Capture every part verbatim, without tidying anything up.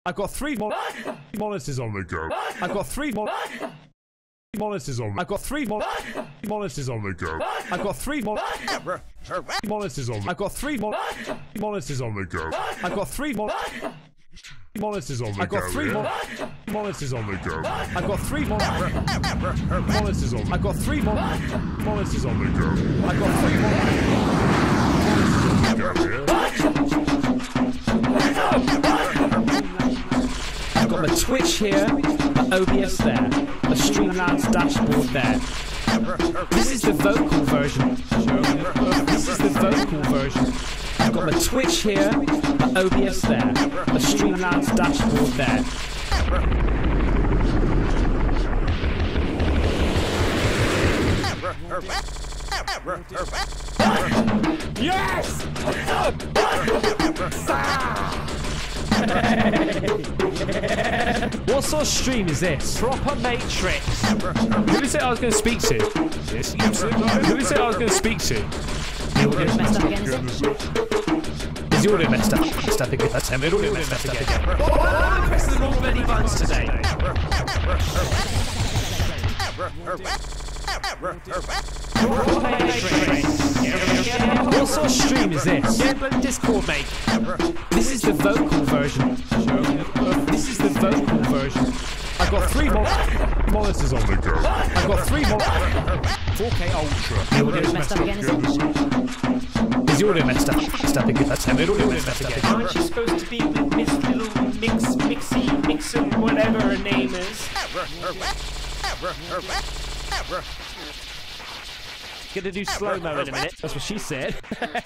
I've got three mon monitors on the go. I've got three mon monitors on. I've got three mon monitors on the go. I've got three mon monitors on. I've got three mon monitors on the go. I've got three mon monitors on the go. I've got three mon monitors on the go. I've got three mon monitors on. I've got three mon monitors on the go. I've got three mon I've got my Twitch here, my O B S there, my Streamlabs dashboard there. This is the vocal version. This is the vocal version. I've got my Twitch here, my O B S there, my Streamlabs dashboard there. Yes! What sort of stream is this? Proper Matrix. Who did you say I was going to speak to? This Who did you say I was going to speak to? The audio messed up again, is it? Is the audio messed up? Messed up again. That's him. The audio messed up again. Why am I pressing the wrong bloody buttons today? What sort of stream is this? Yeah, but Discord, mate. This is the vocal version. This is the vocal version. I've got three mon monitors on the go. I've got three mon four K Ultra. The audio's messed up again, is it? Is the audio messed up? Messed up again. That's him. The audio messed up again. Aren't you supposed to be with Miss Little Mix, Mixie, Mixon, whatever her name is? Gonna do slow-mo in a minute. That's what she said.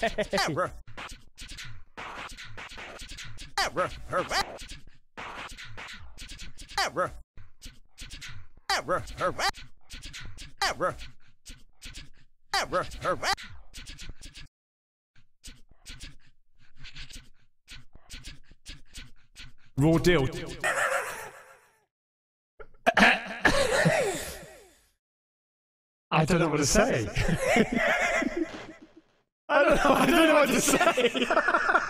Raw deal. I don't know what to say. I don't know. I don't know what to say.